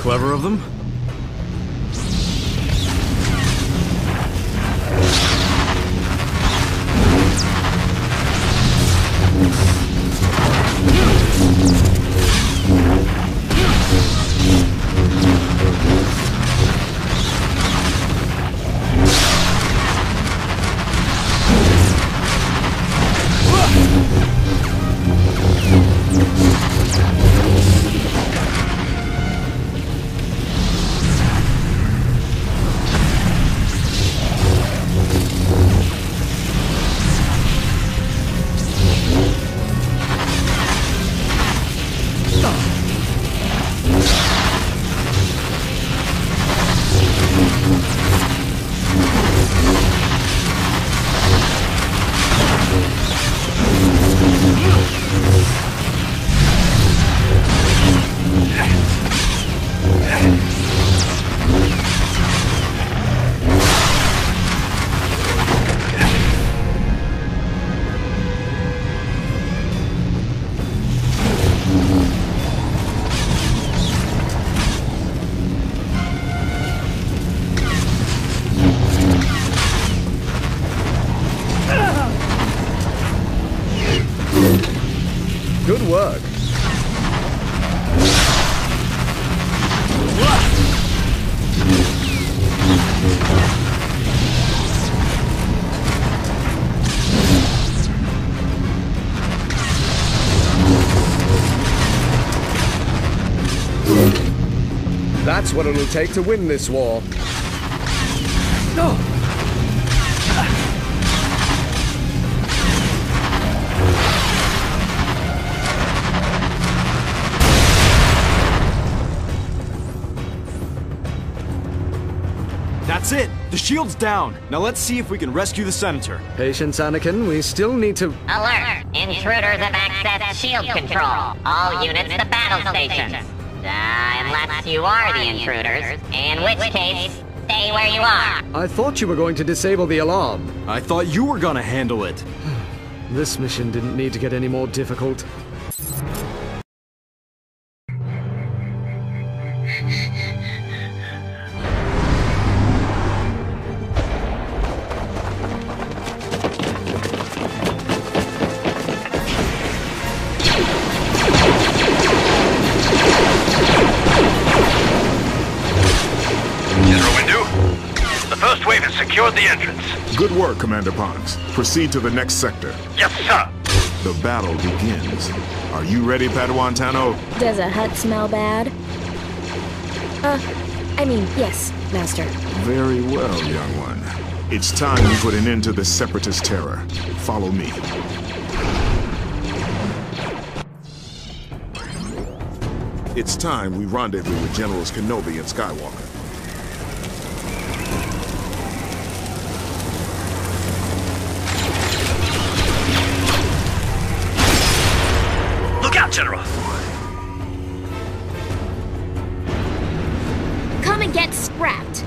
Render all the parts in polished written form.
Clever of them. Good work. That's what it'll take to win this war. No. That's it! The shield's down! Now let's see if we can rescue the Senator. Patience, Anakin. We still need to... Alert! Intruders have accessed shield control. All units to battle stations. Unless you are the intruders, in which case, stay where you are. I thought you were going to disable the alarm. I thought you were gonna handle it. This mission didn't need to get any more difficult. Secured the entrance. Good work, Commander Pons. Proceed to the next sector. Yes, sir. The battle begins. Are you ready, Padawan Tano? Does a hut smell bad? Yes, Master. Very well, young one. It's time you put an end to this separatist terror. Follow me. It's time we rendezvous with Generals Kenobi and Skywalker. General. Come and get scrapped.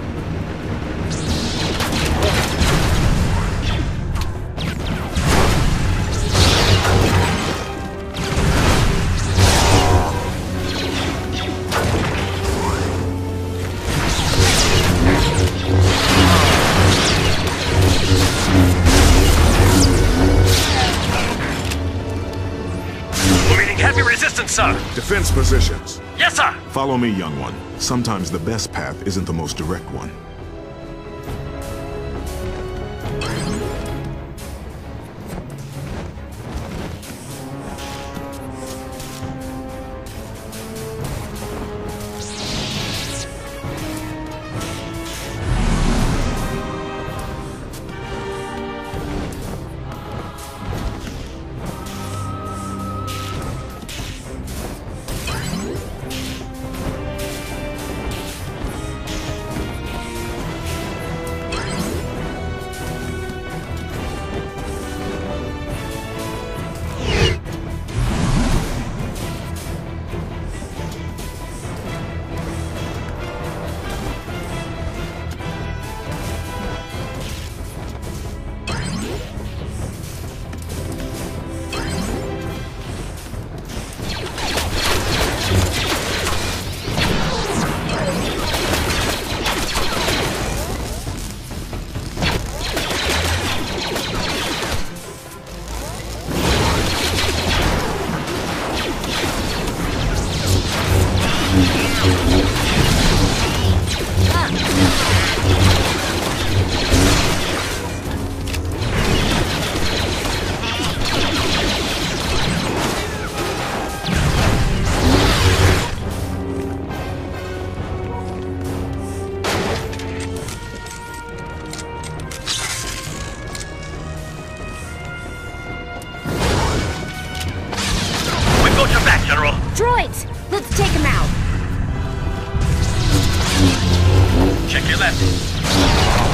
Sir. Defense positions. Yes, sir. Follow me, young one. Sometimes the best path isn't the most direct one. droids! Let's take them out! Check your left.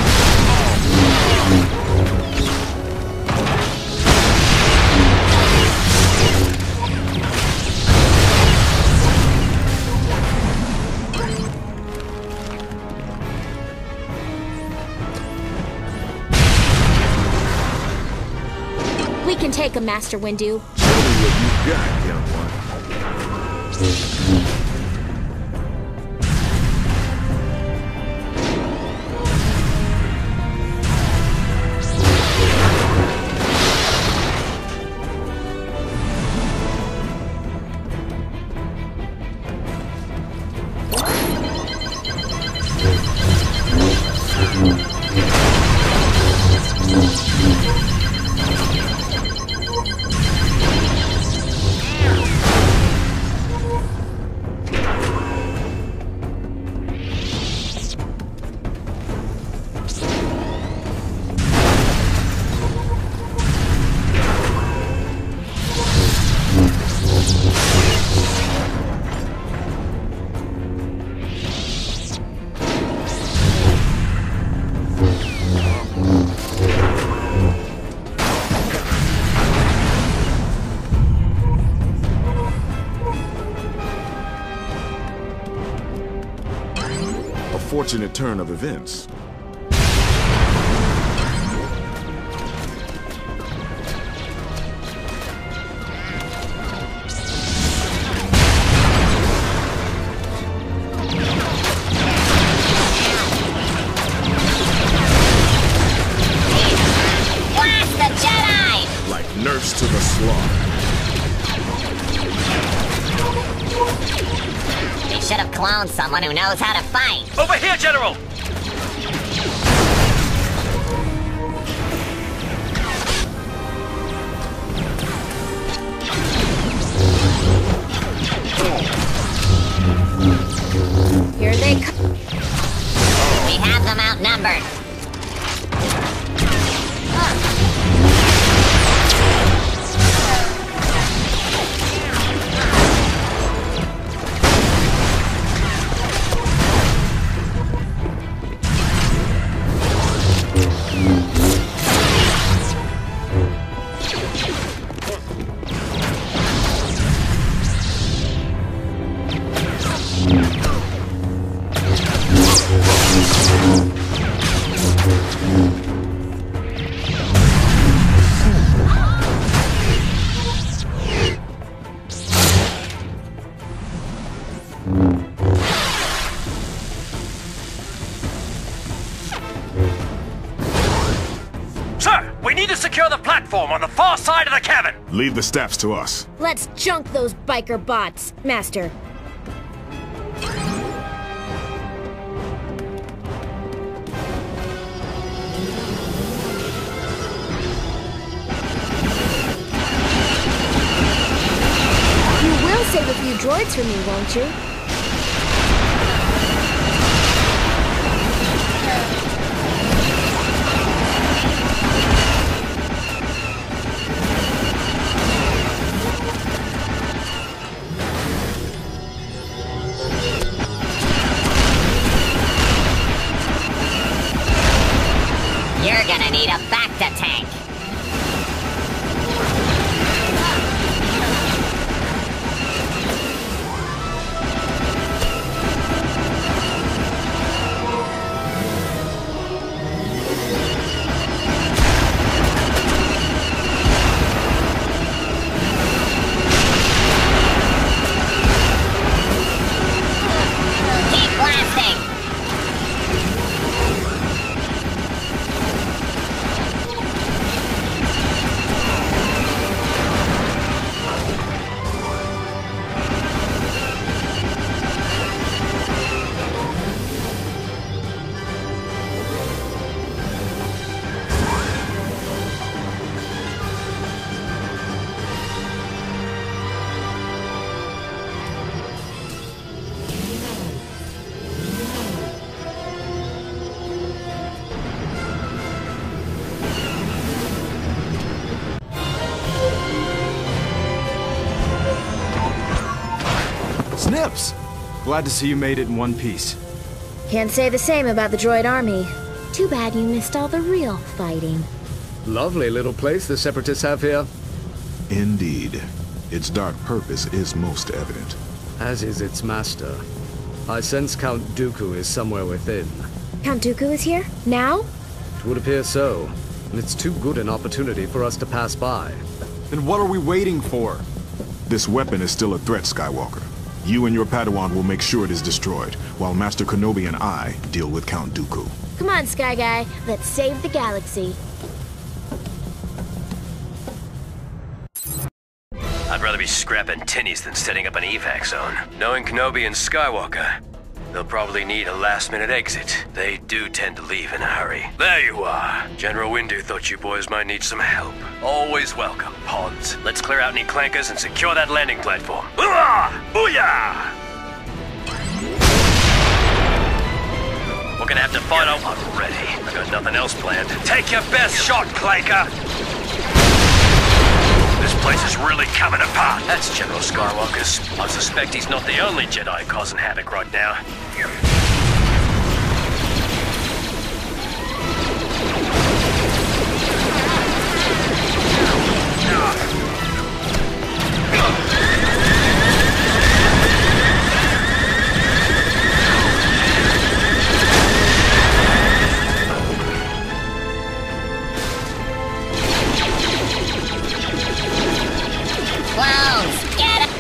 We can take them, Master Windu. Show me what you got, young one. Fortunate turn of events. Blast the Jedi! Like nerfs to the slaughter. They should have cloned someone who knows how to fight. Over here, General! Here they come. We have them outnumbered. Sir, we need to secure the platform on the far side of the cabin. Leave the staffs to us. Let's junk those biker bots, Master. You will save a few droids for me, won't you? You're gonna need a Bacta tank. Keep blasting! Gibbs! Glad to see you made it in one piece. Can't say the same about the droid army. Too bad you missed all the real fighting. Lovely little place the Separatists have here. Indeed. Its dark purpose is most evident. As is its master. I sense Count Dooku is somewhere within. Count Dooku is here? Now? It would appear so. And it's too good an opportunity for us to pass by. Then what are we waiting for? This weapon is still a threat, Skywalker. You and your Padawan will make sure it is destroyed, while Master Kenobi and I deal with Count Dooku. Come on, Sky Guy. Let's save the galaxy. I'd rather be scrapping tinnies than setting up an evac zone. Knowing Kenobi and Skywalker, they'll probably need a last-minute exit. They do tend to leave in a hurry. There you are. General Windu thought you boys might need some help. Always welcome, Pods. Let's clear out any clankers and secure that landing platform. Hooah! Booyah! We're gonna have to fight out. I'm ready. I got nothing else planned. Take your best shot, Clanker! This place is really coming apart. That's General Skywalker's. I suspect he's not the only Jedi causing havoc right now. Clones, get it!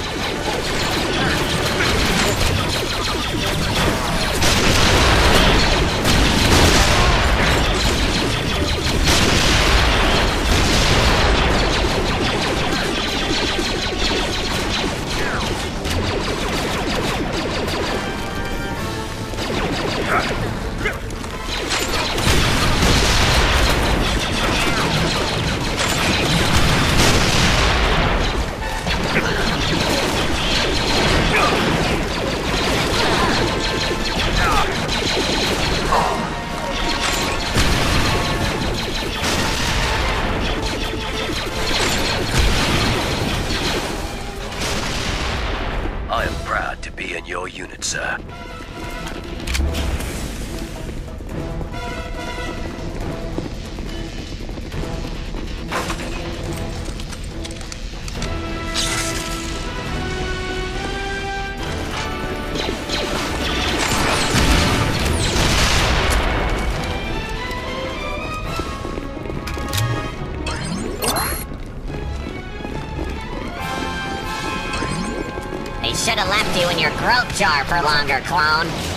I am proud to be in your unit, sir. They should have left you in your growth jar for longer, clone.